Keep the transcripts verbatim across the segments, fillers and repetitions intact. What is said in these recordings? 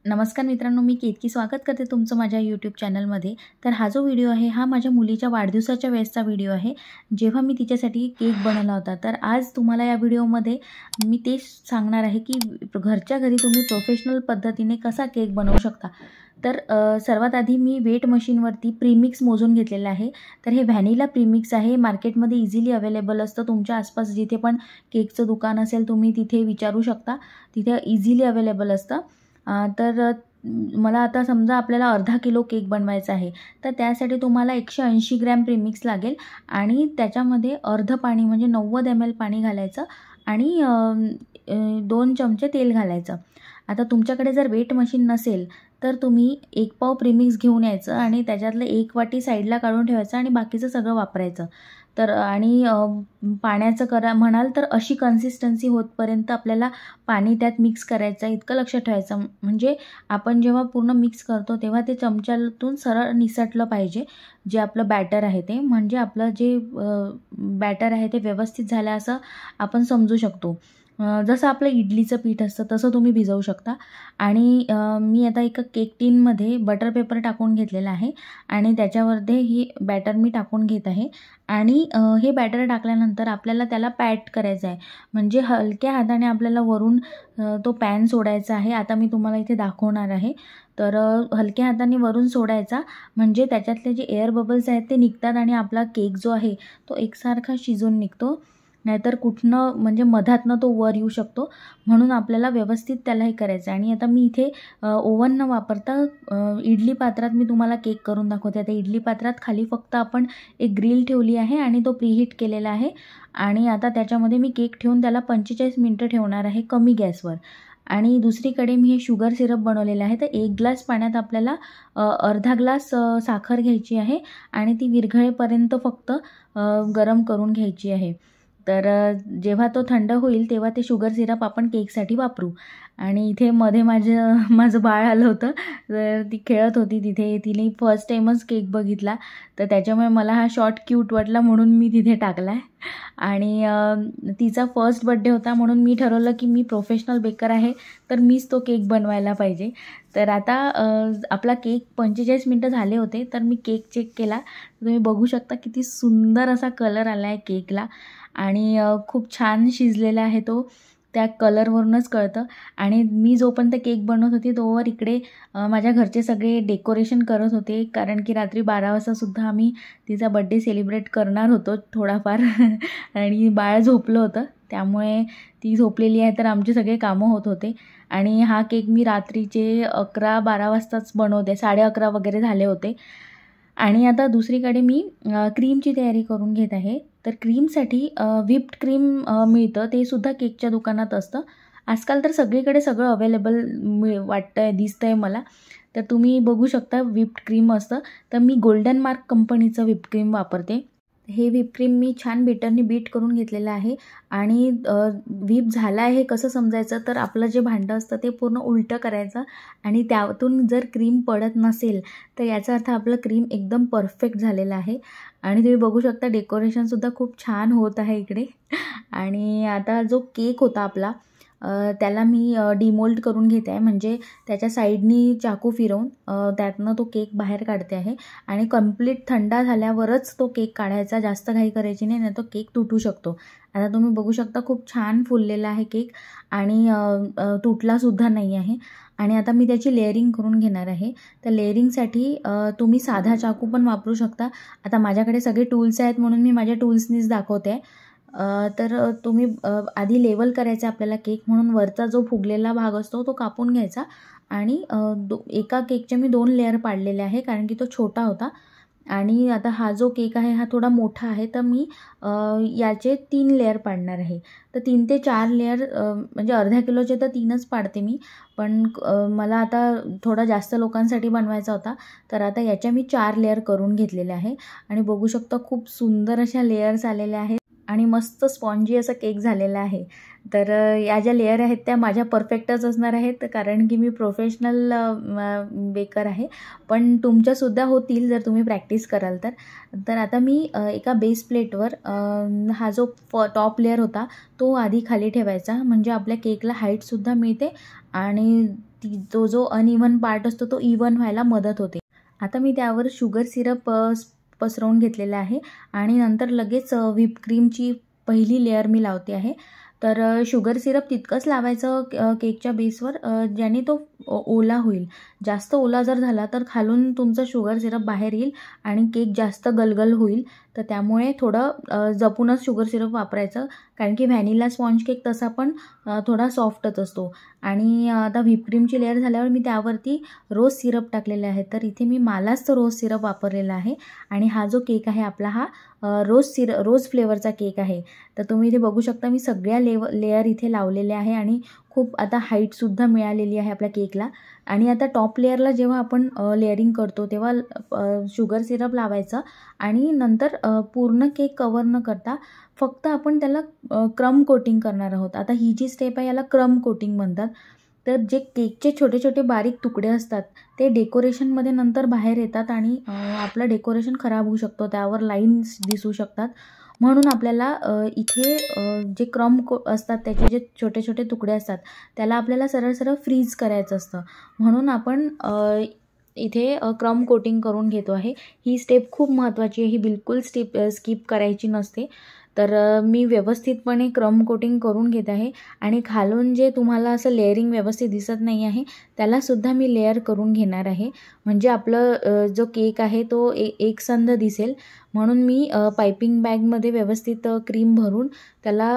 नमस्कार मित्रांनो, मी केतकी स्वागत करते तुमचं माझ्या यूट्यूब चॅनलमध्ये। तर हा जो व्हिडिओ आहे हा माझ्या मुलीच्या वाढदिवसाच्या वेळेसचा व्हिडिओ आहे, जेव्हा मी तिच्यासाठी केक बनवला होता। तर आज तुम्हाला या व्हिडिओमध्ये मी तेच सांगणार आहे की घरच्या घरी तुम्ही प्रोफेशनल पद्धतीने कसा केक बनवू शकता। तर सर्वात आधी मी वेट मशीनवरती प्रीमिक्स मोजून घेतलेला आहे। तर हे व्हॅनिला प्रीमिक्स आहे, मार्केटमध्ये इझिली अवेलेबल असतं। तुमच्या आसपास जिथे पण केकचं दुकान असेल तुम्ही तिथे विचारू शकता, तिथे इझिली अवेलेबल असतं। तर मला आता समजा आपल्याला अर्धा किलो केक बनवायचा आहे, तर त्यासाठी तुम्हाला एकशे ऐंशी ग्रॅम प्रीमिक्स लागेल आणि त्याच्यामध्ये अर्ध पाणी म्हणजे नव्वद एम एल पाणी घालायचं आणि दोन चमचे तेल घालायचं। आता तुमच्याकडे जर वेट मशीन नसेल तर तुम्ही एक पाव प्रीमिक्स घेऊन यायचं आणि त्याच्यातलं एक वाटी साईडला काढून ठेवायचं आणि बाकीचं सगळं वापरायचं। तर आणि पाण्याचं करा म्हणाल तर अशी कन्सिस्टन्सी होतपर्यंत आपल्याला पाणी त्यात मिक्स करायचं, इतकं लक्षात ठेवायचं। म्हणजे आपण जेव्हा पूर्ण मिक्स करतो तेव्हा ते चमच्यातून सरळ निसटलं पाहिजे जे आपलं बॅटर आहे ते, म्हणजे आपलं जे बॅटर आहे ते व्यवस्थित झालं असं आपण समजू शकतो। जसं आपलं इडलीचं पीठ असतं तसं तुम्ही भिजवू शकता। आणि मी आता एका केक टीनमध्ये बटर पेपर टाकून घेतलेला आहे आणि त्याच्यावरती ही बॅटर मी टाकून घेत आहे। आणि हे बॅटर टाकल्यानंतर आपल्याला त्याला पॅट करायचं आहे, म्हणजे हलक्या हाताने आपल्याला वरून तो पॅन सोडायचा आहे। आता मी तुम्हाला इथे दाखवणार आहे। तर हलक्या हाताने वरून सोडायचा, म्हणजे त्याच्यातले जे एअर बबल्स आहेत ते निघतात आणि आपला केक जो आहे तो एकसारखा शिजून निघतो, नाहीतर कुठनं म्हणजे मधातनं तो वर येऊ शकतो। म्हणून आपल्याला व्यवस्थित त्याला हे करायचं आहे। आणि आता मी इथे ओव्हन न वापरता इडली पात्रात मी तुम्हाला केक करून दाखवते। आता इडली पात्रात खाली फक्त आपण एक ग्रिल ठेवली आहे आणि तो प्रीहीट केलेला आहे आणि आता त्याच्यामध्ये मी केक ठेवून त्याला पंचेचाळीस मिनटं ठेवणार आहे कमी गॅसवर। आणि दुसरीकडे मी हे शुगर सिरप बनवलेलं आहे। तर एक ग्लास पाण्यात आपल्याला अर्धा ग्लास साखर घ्यायची आहे आणि ती विरघळेपर्यंत फक्त गरम करून घ्यायची आहे। तर जेव्हा तो थंड होईल तेव्हा ते शुगर सिरप आपण केकसाठी वापरू। आणि इथे मध्ये माझं माझं बाळ आलं होतं, तर ती खेळत होती तिथे, तिने फर्स्ट टाईमच केक बघितला, तर त्याच्यामुळे मला हा शॉट क्यूट वाटला म्हणून मी तिथे टाकला आहे। आणि तिचा फर्स्ट बर्थडे होता म्हणून मी ठरवलं की मी प्रोफेशनल बेकर आहे तर मीच तो केक बनवायला पाहिजे। तर आता आपला केक पंचेचाळीस मिनटं झाले होते, तर मी केक चेक केला, तुम्ही बघू शकता किती सुंदर असा कलर आला आहे केकला आणि खूप छान शिजलेला आहे तो, त्या कलरवरूनच कळतं। आणि मी जोपर्यंत केक बनवत होती तोवर इकडे माझ्या घरचे सगळे डेकोरेशन करत होते, कारण की रात्री बारा वाजतासुद्धा आम्ही तिचा बड्डे सेलिब्रेट करणार होतो थोडाफार आणि बाळ झोपलं होतं, त्यामुळे ती झोपलेली आहे तर आमचे सगळे कामं होत होते। आणि हा केक मी रात्रीचे अकरा बारा वाजताच बनवते, साडे अकरा वगैरे झाले होते। आणि आता दुसरीकडे मी क्रीमची तयारी करून घेत आहे। तर क्रीमसाठी व्हिप्ड क्रीम मिळतं, ते सुद्धा केकच्या दुकानात असतं आजकाल, तर सगळीकडे सगळं अवेलेबल मिळ वाटतं आहे दिसतं आहे मला। तर तुम्ही बघू शकता व्हिप्ड क्रीम असतं, तर मी गोल्डन मार्क कंपनीचं व्हिप्ड क्रीम वापरते। हे व्हिप क्रीम मी छान बीटरने बीट करून घेतलेलं आहे। आणि व्हिप झाला आहे कसं समजायचं, तर आपलं जे भांडं असतं ते पूर्ण उलटं करायचं आणि त्यातून जर क्रीम पडत नसेल तर याचा अर्थ आपलं क्रीम एकदम परफेक्ट झालेलं आहे। आणि तुम्ही बघू शकता डेकोरेशनसुद्धा खूप छान होत आहे इकडे। आणि आता जो केक होता आपला त्याला मी डिमोल्ड करून घेते आहे, म्हणजे त्याच्या साईडनी चाकू फिरवून त्यातनं तो केक बाहेर काढते आहे। आणि कंप्लीट थंड झाल्यावरच तो केक काढायचा, जास्त घाई करायची नाही, नाही तो केक तुटू शकतो। आता तुम्ही बघू शकता खूप छान फुललेला आहे केक आणि तुटलासुद्धा नाही आहे। आणि आता मी त्याची लेअरिंग करून घेणार आहे। तर लेअरिंगसाठी तुम्ही साधा चाकू पण वापरू शकता। आता माझ्याकडे सगळे टूल्स आहेत म्हणून मी माझ्या टूल्सनीच दाखवते आहे। तर तुम्ही आधी लेवल करायचं आपल्याला केक, म्हणून वरचा जो फुगलेला भाग असतो तो कापून घ्यायचा आणि दो एका केकचे मी दोन लेअर पाडलेले आहे कारण की तो छोटा होता। आणि आता हा जो केक आहे हा थोडा मोठा आहे, तर मी याचे तीन लेअर पाडणार आहे। तर तीन ते चार लेअर म्हणजे अर्ध्या किलोचे तर तीनच पाडते मी, पण मला आता थोडा जास्त लोकांसाठी बनवायचा होता, तर आता याच्या मी चार लेअर करून घेतलेले आहे। आणि बघू शकता खूप सुंदर अशा लेअर्स आलेल्या आहेत आणि मस्त स्पॉन्जी असा केक झालेला आहे। तर या ज्या लेअर आहेत त्या माझ्या परफेक्टच असणार आहेत, कारण की मी प्रोफेशनल बेकर आहे, पण तुमच्यासुद्धा होतील जर तुम्ही प्रॅक्टिस कराल तर। तर आता मी एका बेस प्लेटवर हा जो टॉप लेअर होता तो आधी खाली ठेवायचा, म्हणजे आपल्या केकला हाईटसुद्धा मिळते आणि ती जो जो अनइव्हन पार्ट असतो तो इव्हन व्हायला मदत होते. आता मी त्यावर शुगर सिरप पसरवून घेतलेला आहे आणि नंतर लगेच व्हिप क्रीमची पहिली लेअर मी लावते आहे. तर शुगर सिरप तितकंच लावायचं केकच्या बेसवर ज्याने तो ओला होईल. जास्त ओला जर झाला तर खालून तुमचं शुगर सिरप बाहेर येईल आणि केक जास्त गलगल होईल. तर त्यामुळे थोडं जपूनच शुगर सिरप वापरायचं, कारण की व्हॅनिला स्पॉन्ज केक तसा पण थोडा सॉफ्टच असतो. आणि आता व्हिप क्रीमची लेअर झाल्यावर मी त्यावरती रोज सिरप टाकलेला आहे. तर इथे मी मालाच तो रोज सिरप वापरलेला आहे आणि हा जो केक आहे आपला हा रोज सिर रोज फ्लेवरचा केक आहे. तर तुम्ही इथे बघू शकता मी सगळ्या लेव लेअर इथे लावलेले आहे आणि खूप आता हाईटसुद्धा मिळालेली आहे आपल्या केकला. आणि आता टॉप लेअरला जेव्हा आपण लेअरिंग करतो तेव्हा शुगर सिरप लावायचं आणि नंतर पूर्ण केक कवर न करता फक्त आपण त्याला क्रम कोटिंग करणार आहोत. आता ही जी स्टेप आहे याला क्रम कोटिंग म्हणतात. तर जे केकचे छोटे छोटे बारीक तुकडे असतात ते डेकोरेशनमध्ये नंतर बाहेर येतात आणि आपलं डेकोरेशन खराब होऊ शकतो, त्यावर लाईन्स दिसू शकतात. म्हणून आपल्याला इथे जे क्रम को असतात त्याचे जे छोटे छोटे तुकडे असतात त्याला आपल्याला सरळ सरळ फ्रीज करायचं असतं. म्हणून आपण इथे क्रम कोटिंग करून घेतो आहे. ही स्टेप खूप महत्त्वाची आहे, ही बिलकुल स्टेप स्किप करायची नसते. तर मी व्यवस्थितपणे क्रम कोटिंग करून घेत आहे आणि खालून जे तुम्हाला असं लेअरिंग व्यवस्थित दिसत नाही आहे त्यालासुद्धा मी लेअर करून घेणार आहे, म्हणजे आपलं जो केक आहे तो ए एकसंध दिसेल. म्हणून मी पायपिंग बॅगमध्ये व्यवस्थित क्रीम भरून त्याला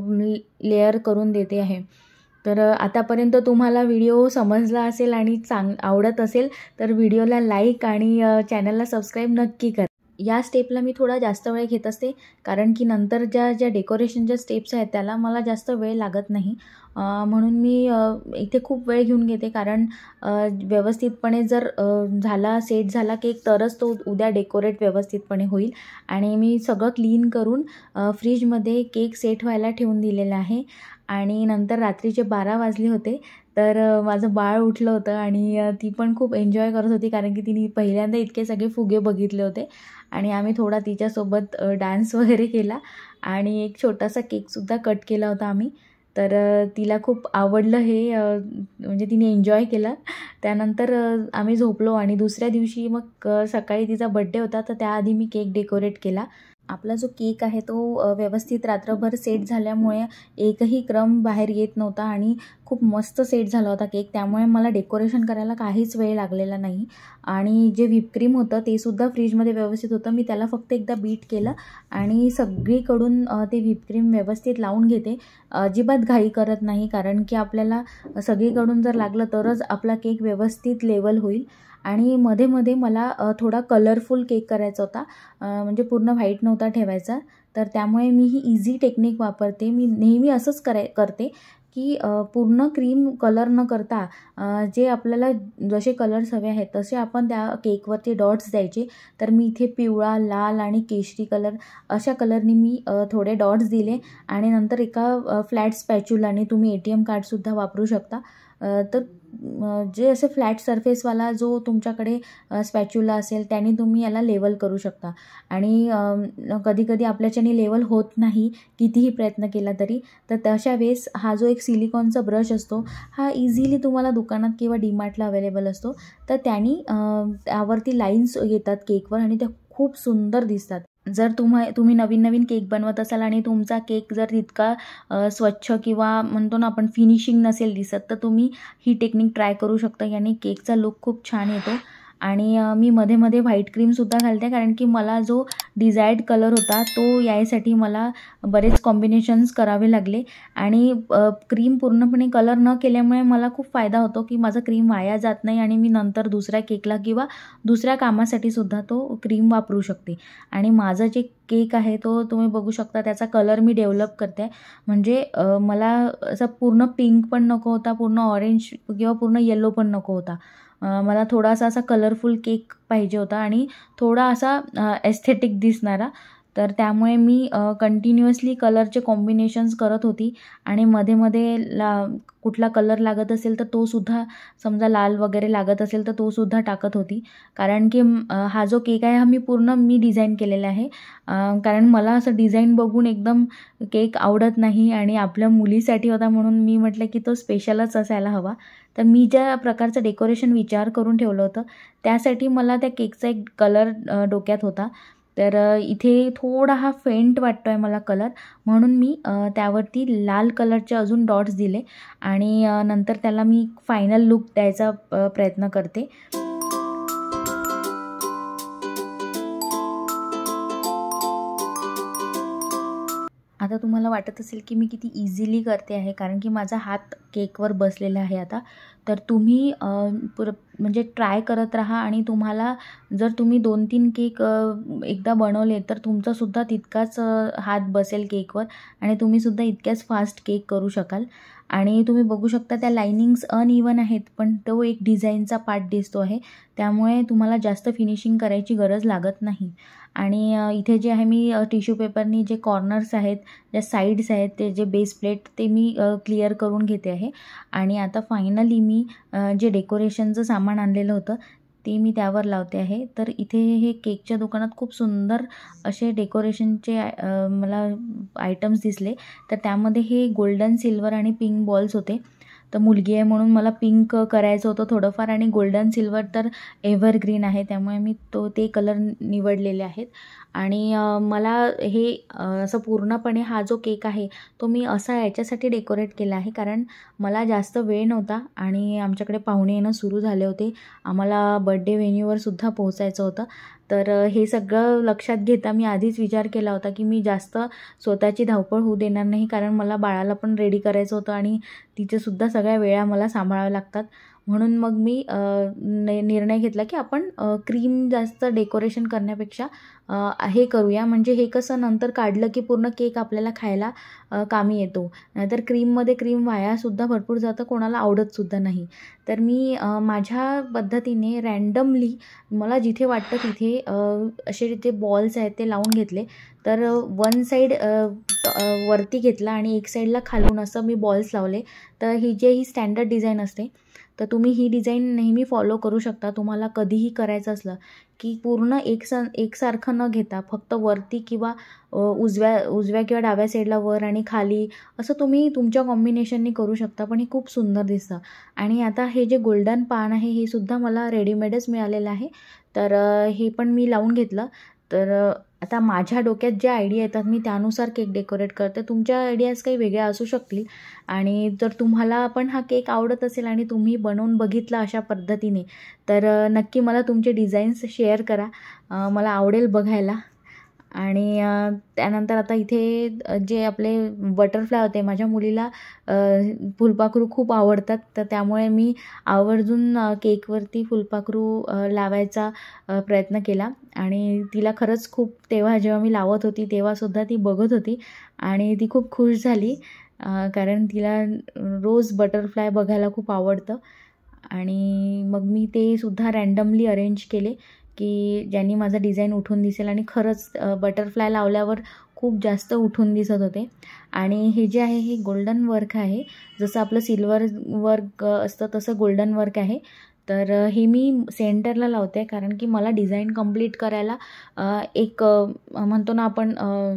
लेअर करून देते आहे. तर आतापर्यंत तुम्हाला व्हिडिओ समजला असेल आणि चांग आवडत असेल तर व्हिडिओला लाईक आणि चॅनलला सबस्क्राईब नक्की करा. या स्टेपला मी थोडा जास्त वेळ घेत असते, कारण की नंतर ज्या ज्या डेकोरेशनच्या स्टेप्स आहेत त्याला मला जास्त वेळ लागत नाही. म्हणून मी इथे खूप वेळ घेऊन घेते, कारण व्यवस्थितपणे जर झाला सेट झाला केक तरच तो उद्या डेकोरेट व्यवस्थितपणे होईल. आणि मी सगळं क्लीन करून फ्रीजमध्ये केक सेट व्हायला ठेवून दिलेलं आहे. आणि नंतर रात्रीचे बारा वाजले होते तर माझं बाळ उठलं होतं आणि ती पण खूप एन्जॉय करत होती, कारण की तिने पहिल्यांदा इतके सगळे फुगे बघितले होते. आणि आम्ही थोडा तिच्यासोबत डान्स वगैरे केला आणि एक छोटासा केकसुद्धा कट केला होता आम्ही. तर तिला खूप आवडलं हे, म्हणजे तिने एन्जॉय केला. त्यानंतर आम्ही झोपलो आणि दुसऱ्या दिवशी मग सकाळी तिचा बड्डे होता, तर त्याआधी मी केक डेकोरेट केला. आपला जो केक आहे तो व्यवस्थित रात्रभर सेट झाल्यामुळे एकही क्रम बाहेर येत नव्हता आणि खूप मस्त सेट झाला होता केक, त्यामुळे मला डेकोरेशन करायला काहीच वेळ लागलेला नाही. आणि जे व्हिप क्रीम होतं ते सुद्धा फ्रीजमध्ये व्यवस्थित होतं. मी त्याला फक्त एकदा बीट केलं आणि सगळीकडून ते व्हिप क्रीम व्यवस्थित लावून घेते. अजिबात घाई करत नाही, कारण की आपल्याला सगळीकडून जर लागलं तरच आपला केक व्यवस्थित लेवल होईल. आणि मध्ये मध्ये मला थोडा कलरफुल केक करायचा होता, म्हणजे पूर्ण व्हाईट नव्हता ठेवायचा. तर त्यामुळे मी ही इझी टेक्निक वापरते. मी नेहमी असंच कराय करते की पूर्ण क्रीम कलर न करता जे आपल्याला जसे कलर्स हवे आहेत तसे आपण त्या केकवरती डॉट्स द्यायचे. तर मी इथे पिवळा, लाल आणि केशरी कलर अशा कलरनी मी थोडे डॉट्स दिले आणि नंतर एका फ्लॅट स्पॅच्युलाने, तुम्ही ए टी एम कार्डसुद्धा वापरू शकता, तर जे असे फ्लॅट सरफेसवाला जो तुमच्याकडे स्पॅच्युला असेल त्याने तुम्ही याला लेवल करू शकता. आणि कधी कधी आपल्याच्याने लेवल होत नाही कितीही प्रयत्न केला तरी, तर तशा वेळेस हा जो एक सिलिकॉनचा ब्रश असतो हा इझिली तुम्हाला दुकानात किंवा डीमार्टला अवेलेबल असतो. तर त्याने त्यावरती लाईन्स येतात केकवर आणि त्या खूप सुंदर दिसतात. जर तुम्हा तुम्ही नवीन नवीन केक बनवत असाल आणि तुमचा केक जर तितका स्वच्छ किंवा म्हणतो ना आपण फिनिशिंग नसेल दिसत, तर तुम्ही ही टेक्निक ट्राय करू शकता. याने केकचा लुक खूप छान येतो. आणि मी मध्ये मध्ये व्हाईट क्रीमसुद्धा घालते, कारण की मला जो डिझायर्ड कलर होता तो यायसाठी मला बरेच कॉम्बिनेशन्स करावे लागले. आणि क्रीम पूर्णपणे कलर न केल्यामुळे मला खूप फायदा होतो की माझा क्रीम वाया जात नाही आणि मी नंतर दुसऱ्या केकला किंवा दुसऱ्या कामासाठी सुद्धा तो क्रीम वापरू शकते. आणि माझा जे केक आहे तो तुम्ही बघू शकता, त्याचा कलर मी डेव्हलप करते. म्हणजे मला असा पूर्ण पिंक पण नको होता, पूर्ण ऑरेंज किंवा पूर्ण येलो पण नको होता. मला थोडासा असा कलरफुल केक पाहिजे होता आणि थोडा असा एस्थेटिक दिसणारा. तर त्यामुळे मी कंटिन्युअसली कलरचे कॉम्बिनेशन्स करत होती आणि मध्ये मध्ये ला कुठला कलर लागत असेल तर तो सुद्धा, समजा लाल वगैरे लागत असेल तर तो सुद्धा टाकत होती. कारण की हा जो केक आहे हा मी पूर्ण मी डिझाईन केलेला आहे. कारण मला असं डिझाईन बघून एकदम केक आवडत नाही आणि आपल्या मुलीसाठी होता म्हणून मी म्हटलं की तो स्पेशलच असायला हवा. तर मी ज्या प्रकारचं डेकोरेशन विचार करून ठेवलं होतं त्यासाठी मला त्या केकचा एक कलर डोक्यात होता. तर इथे थोडा हा फेंट वाटतो आहे मला कलर, म्हणून मी त्यावरती लाल कलरचे अजून डॉट्स दिले आणि नंतर त्याला मी फायनल लुक द्यायचा प्रयत्न करते. आता तुम्हाला वाटत असेल की मी किती इझिली करते आहे, कारण की माझा हात केकवर बसलेला आहे आता. तर तुम्ही पुर म्हणजे ट्राय करत राहा आणि तुम्हाला जर तुम्ही दोन तीन केक एकदा बनवले तर तुमचासुद्धा तितकाच हात बसेल केकवर आणि तुम्हीसुद्धा इतक्याच फास्ट केक करू शकाल. आणि तुम्ही बघू शकता त्या लाइनिंग्स अनइवन आहेत, पण तो एक डिझाईनचा पार्ट दिसतो आहे, त्यामुळे तुम्हाला जास्त फिनिशिंग करायची गरज लागत नाही. आणि इथे जे आहे मी टिश्यू पेपरनी जे कॉर्नर्स आहेत, ज्या साईड्स आहेत, ते जे बेस प्लेट ते मी क्लिअर करून घेते आहे. आणि आता फायनली मी जे डेकोरेशनचं सामान आणलेलं होतं ते मी त्यावर लावते आहे. तर इथे हे केकच्या दुकानात खूप सुंदर असे डेकोरेशनचे मला आयटम्स दिसले. तर त्यामध्ये हे गोल्डन, सिल्वर आणि पिंक बॉल्स होते. तर मुलगी आहे म्हणून मला पिंक करायचं होतं थोडंफार आणि गोल्डन सिल्वर तर एव्हरग्रीन आहे त्यामुळे मी तो ते कलर निवडलेले आहेत. आणि मला हे असं पूर्णपणे हा जो केक आहे तो मी असा याच्यासाठी डेकोरेट केला आहे कारण मला जास्त वेळ नव्हता आणि आमच्याकडे पाहुणे येणं सुरू झाले होते. आम्हाला बर्थडे व्हेन्यूवर सुद्धा पोहोचायचं होतं. तर हे सगळं लक्षात घेता मी आधीच विचार केला होता की मी जास्त स्वतःची धावपळ होऊ देणार नाही, कारण मला बाळाला पण रेडी करायचं होतं आणि तिचेसुद्धा सगळ्या वेळा मला सांभाळाव्या लागतात. म्हणून मग मी निर्णय घेतला की आपण क्रीम जास्त डेकोरेशन करण्यापेक्षा हे करूया, म्हणजे हे कसं नंतर काढलं की पूर्ण केक आपल्याला खायला कामी येतो. नाहीतर क्रीममध्ये क्रीम वायासुद्धा भरपूर जातं, कोणाला आवडतसुद्धा नाही. तर मी माझ्या पद्धतीने रँडमली मला जिथे वाटतं तिथे असे जे बॉल्स आहेत ते लावून घेतले. तर वन साईड वरती घेतला आणि एक साईडला खालून असं मी बॉल्स लावले. तर ही जे ही स्टँडर्ड डिझाईन असते, तर तुम्ही ही डिझाईन नेहमी फॉलो करू शकता. तुम्हाला कधीही करायचं असलं की पूर्ण एक स एकसारखं न घेता फक्त वरती किंवा उजव्या उजव्या किंवा डाव्या साईडला वर आणि खाली असं तुम्ही तुमच्या कॉम्बिनेशननी करू शकता, पण हे खूप सुंदर दिसतं. आणि आता हे जे गोल्डन पान आहे हे सुद्धा मला रेडीमेडच मिळालेलं आहे. तर हे पण मी लावून घेतलं. तर आता माझ्या डोक्यात ज्या आयडिया येतात मी त्यानुसार केक डेकोरेट करते. तुमच्या आयडियाज काही वेगळ्या असू शकतील आणि जर तुम्हाला पण हा केक आवडत असेल आणि तुम्ही बनवून बघितला अशा पद्धतीने तर नक्की मला तुमचे डिझाईन्स शेअर करा, मला आवडेल बघायला. आणि त्यानंतर आता इथे जे आपले बटरफ्लाय होते, माझ्या मुलीला फुलपाखरू खूप आवडतात, तर त्यामुळे मी आवर्जून केकवरती फुलपाखरू लावायचा प्रयत्न केला. आणि तिला खरंच खूप, तेव्हा जेव्हा मी लावत होती तेव्हासुद्धा ती बघत होती आणि ती खूप खुश झाली, कारण तिला रोज बटरफ्लाय बघायला खूप आवडतं. आणि मग मी ते सुद्धा रँडमली अरेंज केले की ज्यांनी माझं डिझाईन उठून दिसेल आणि खरंच बटरफ्लाय लावल्यावर खूप जास्त उठून दिसत होते. आणि हे जे आहे हे गोल्डन वर्क आहे, जसं आपलं सिल्वर वर्क असतं तसं गोल्डन वर्क आहे. तर हे मी सेंटरला लावते कारण की मला डिझाईन कंप्लीट करायला एक म्हणतो ना आपण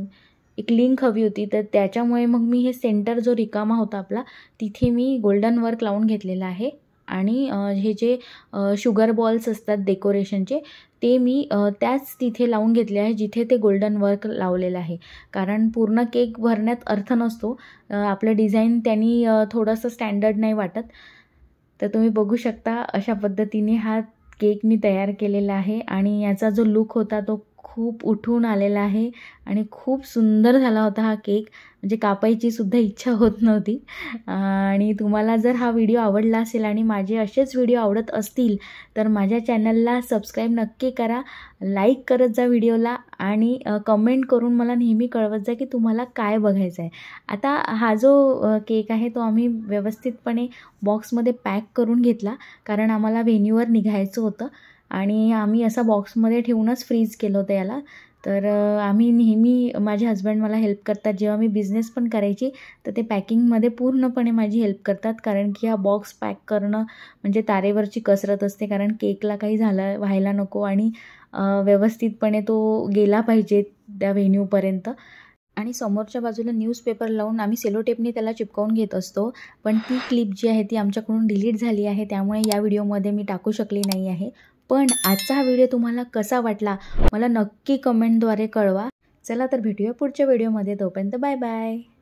एक लिंक हवी होती. तर त्याच्यामुळे मग मी हे सेंटर जो रिकामा होता आपला तिथे मी गोल्डन वर्क लावून घेतलेला आहे. आणि हे जे शुगर बॉल्स असतात डेकोरेशनचे ते मी त्याच तिथे लावून घेतले आहे जिथे ते गोल्डन वर्क लावलेलं आहे. कारण पूर्ण केक भरण्यात अर्थ नसतो, आपलं डिझाईन त्यांनी थोडंसं स्टँडर्ड नाही वाटत. तर तुम्ही बघू शकता अशा पद्धतीने हा केक मी तयार केलेला आहे आणि याचा जो लुक होता तो खूप उठून आलेला आहे आणि खूप सुंदर झाला होता हा केक, म्हणजे कापायची सुद्धा इच्छा होत नव्हती. आणि तुम्हाला जर हा व्हिडिओ आवडला असेल आणि माझे असेच व्हिडिओ आवडत असतील तर माझ्या चॅनलला सबस्क्राईब नक्की करा, लाईक करत जा व्हिडिओला आणि कमेंट करून मला नेहमी कळवत जा की तुम्हाला काय बघायचं आहे. आता हा जो केक आहे तो आम्ही व्यवस्थितपणे बॉक्समध्ये पॅक करून घेतला, कारण आम्हाला व्हेन्यूवर निघायचं होतं आणि आम्ही असा बॉक्समध्ये ठेवूनच फ्रीज केलं होतं याला. तर आम्ही नेहमी, माझे हस्बंड मला हेल्प करतात. जेव्हा मी बिझनेस पण करायची तर ते पॅकिंगमध्ये पूर्णपणे माझी हेल्प करतात, कारण की हा बॉक्स पॅक करणं म्हणजे तारेवरची कसरत असते. कारण केकला काही झालं व्हायला नको आणि व्यवस्थितपणे तो गेला पाहिजे त्या व्हेन्यूपर्यंत. आणि समोरच्या बाजूला न्यूजपेपर लावून आम्ही सेलोटेपने त्याला चिपकवून घेत असतो. पण ती क्लिप जी आहे ती आमच्याकडून डिलीट झाली आहे, त्यामुळे या व्हिडिओमध्ये मी टाकू शकली नाही आहे. पण आजचा हा व्हिडिओ तुम्हाला कसा वाटला मला नक्की कमेंटद्वारे कळवा. चला तर भेटूया पुढच्या व्हिडिओमध्ये. तोपर्यंत बाय बाय.